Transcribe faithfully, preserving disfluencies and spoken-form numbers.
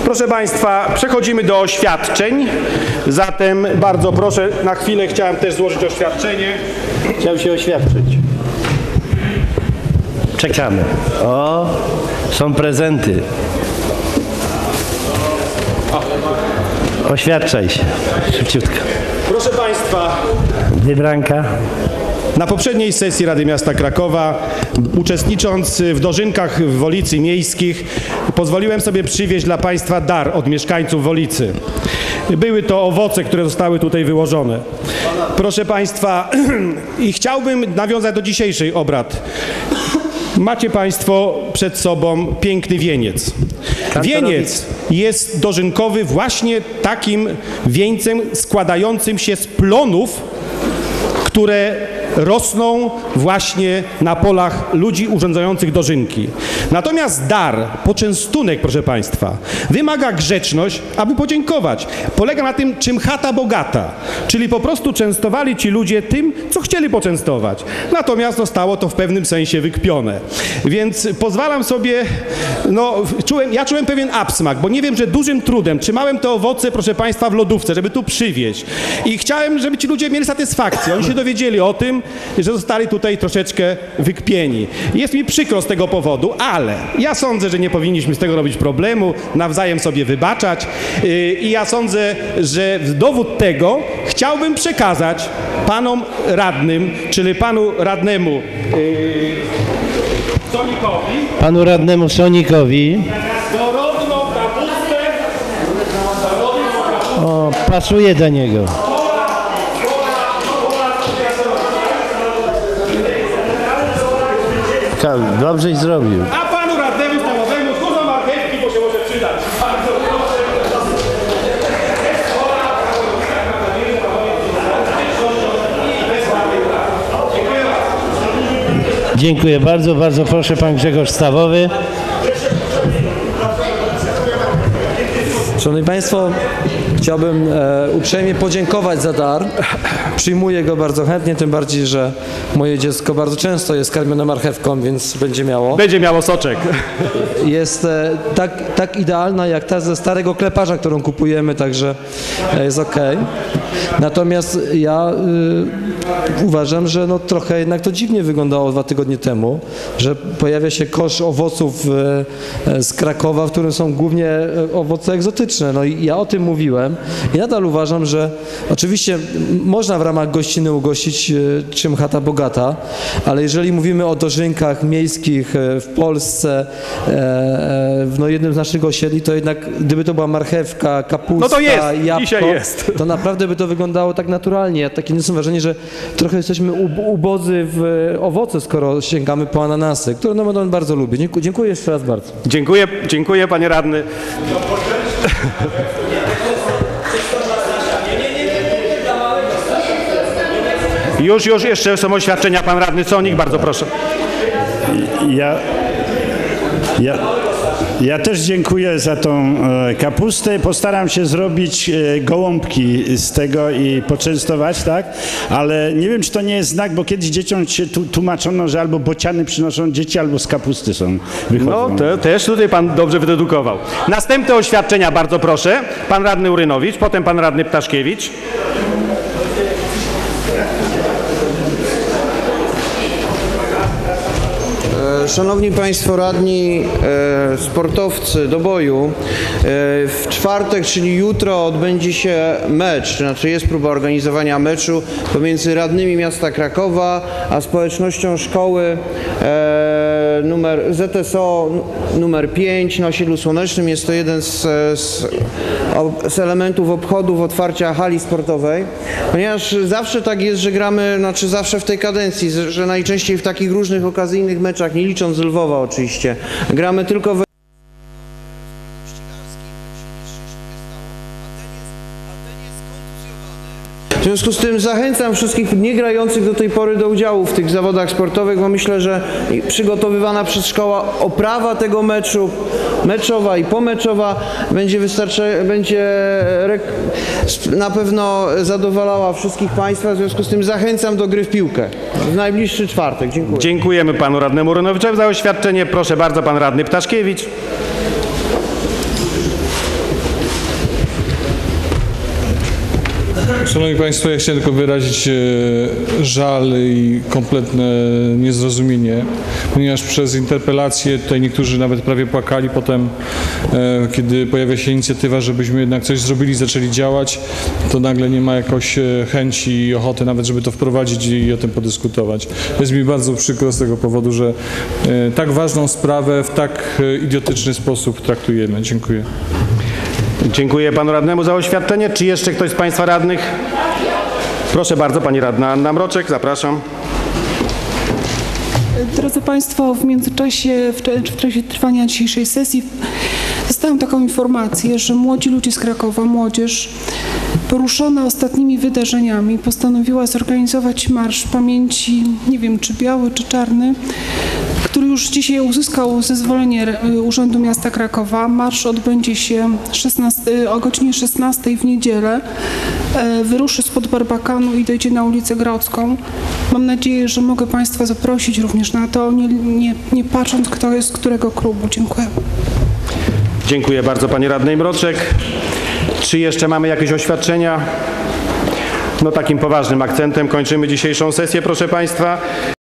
Proszę Państwa, przechodzimy do oświadczeń. Zatem bardzo proszę, na chwilę chciałem też złożyć oświadczenie. Chciałem się oświadczyć. Czekamy. O, są prezenty. Oświadczaj się. Szybciutko. Proszę Państwa, Wybranka. na poprzedniej sesji Rady Miasta Krakowa, uczestnicząc w dożynkach w Wolicy Miejskich, pozwoliłem sobie przywieźć dla Państwa dar od mieszkańców Wolicy. Były to owoce, które zostały tutaj wyłożone. Proszę Państwa, i chciałbym nawiązać do dzisiejszych obrad. Macie Państwo przed sobą piękny wieniec. Wieniec jest dożynkowy właśnie takim wieńcem składającym się z plonów, które rosną właśnie na polach ludzi urządzających dożynki. Natomiast dar, poczęstunek, proszę Państwa, wymaga grzeczność, aby podziękować. Polega na tym, czym chata bogata, czyli po prostu częstowali ci ludzie tym, co chcieli poczęstować. Natomiast zostało to w pewnym sensie wykpione. Więc pozwalam sobie, no, czułem, ja czułem pewien absmak, bo nie wiem, że dużym trudem trzymałem te owoce, proszę Państwa, w lodówce, żeby tu przywieźć. I chciałem, żeby ci ludzie mieli satysfakcję. Oni się dowiedzieli o tym, że zostali tutaj troszeczkę wykpieni. Jest mi przykro z tego powodu, ale ja sądzę, że nie powinniśmy z tego robić problemu, nawzajem sobie wybaczać i ja sądzę, że w dowód tego chciałbym przekazać panom radnym, czyli panu radnemu yy, Sonikowi, Panu radnemu Sonikowi. dorodną kapustę. O, pasuje do niego. Dobrze zrobił. A panu radnemu stawowemu dużo marchewki, bo się może przydać. Bardzo proszę. Dziękuję bardzo, bardzo proszę pan Grzegorz Stawowy. Szanowni Państwo, chciałbym e, uprzejmie podziękować za dar. Przyjmuję go bardzo chętnie, tym bardziej, że moje dziecko bardzo często jest karmione marchewką, więc będzie miało. Będzie miało soczek. Jest e, tak, tak idealna jak ta ze starego kleparza, którą kupujemy, także e, jest ok. Natomiast ja y, uważam, że no, trochę jednak to dziwnie wyglądało dwa tygodnie temu, że pojawia się kosz owoców y, z Krakowa, w którym są głównie owoce egzotyczne. No i ja o tym mówiłem i nadal uważam, że oczywiście można w ramach gościny ugościć y, czym chata bogata, ale jeżeli mówimy o dożynkach miejskich y, w Polsce, y, y, no jednym z naszych osiedli, to jednak gdyby to była marchewka, kapusta, No to jest, jabłko, dzisiaj jest. to naprawdę by to wyglądało tak naturalnie. Ja takie nie mam wrażenie, że trochę jesteśmy ubodzy w owoce, skoro sięgamy po ananasy, które no, on bardzo lubi. Dziękuję, dziękuję jeszcze raz bardzo. Dziękuję, dziękuję panie radny. Już, już, jeszcze są oświadczenia. Pan radny Sonik, bardzo proszę. Ja, ja, ja też dziękuję za tą e, kapustę. Postaram się zrobić e, gołąbki z tego i poczęstować, tak? Ale nie wiem, czy to nie jest znak, bo kiedyś dzieciom się tu, tłumaczono, że albo bociany przynoszą dzieci, albo z kapusty są, wychodzą. No, te, też tutaj pan dobrze wydedukował. Następne oświadczenia, bardzo proszę. Pan radny Urynowicz, potem pan radny Ptaszkiewicz. Szanowni Państwo radni, e, sportowcy do boju, e, w czwartek, czyli jutro odbędzie się mecz, znaczy jest próba organizowania meczu pomiędzy radnymi miasta Krakowa a społecznością szkoły e, numer Z S O numer pięć na osiedlu Słonecznym. Jest to jeden z, z, z elementów obchodów otwarcia hali sportowej, ponieważ zawsze tak jest, że gramy, znaczy zawsze w tej kadencji, że najczęściej w takich różnych okazyjnych meczach, nie licząc z Lwowa oczywiście, gramy tylko w W związku z tym zachęcam wszystkich niegrających do tej pory do udziału w tych zawodach sportowych, bo myślę, że przygotowywana przez szkołę oprawa tego meczu, meczowa i pomeczowa będzie wystarczy, będzie na pewno zadowalała wszystkich Państwa. W związku z tym zachęcam do gry w piłkę w najbliższy czwartek. Dziękuję. Dziękujemy panu radnemu Urynowiczowi za oświadczenie. Proszę bardzo, pan radny Ptaszkiewicz. Szanowni Państwo, ja chciałem tylko wyrazić e, żal i kompletne niezrozumienie, ponieważ przez interpelację tutaj niektórzy nawet prawie płakali. Potem, e, kiedy pojawia się inicjatywa, żebyśmy jednak coś zrobili, zaczęli działać, to nagle nie ma jakoś e, chęci i ochoty nawet, żeby to wprowadzić i o tym podyskutować. Jest mi bardzo przykro z tego powodu, że e, tak ważną sprawę w tak e, idiotyczny sposób traktujemy. Dziękuję. Dziękuję panu radnemu za oświadczenie. Czy jeszcze ktoś z państwa radnych? Proszę bardzo, pani radna Anna Mroczek, zapraszam. Drodzy Państwo, w międzyczasie, w, w czasie trwania dzisiejszej sesji dostałam taką informację, że młodzi ludzie z Krakowa, młodzież poruszona ostatnimi wydarzeniami postanowiła zorganizować marsz pamięci, nie wiem czy biały, czy czarny, który już dzisiaj uzyskał zezwolenie Urzędu Miasta Krakowa. Marsz odbędzie się szesnastej, o godzinie szesnastej w niedzielę. Wyruszy spod Barbakanu i dojdzie na ulicę Grodzką. Mam nadzieję, że mogę Państwa zaprosić również na to, nie, nie, nie patrząc kto jest z którego klubu. Dziękuję. Dziękuję bardzo pani radnej Mroczek. Czy jeszcze mamy jakieś oświadczenia? No takim poważnym akcentem kończymy dzisiejszą sesję, proszę państwa.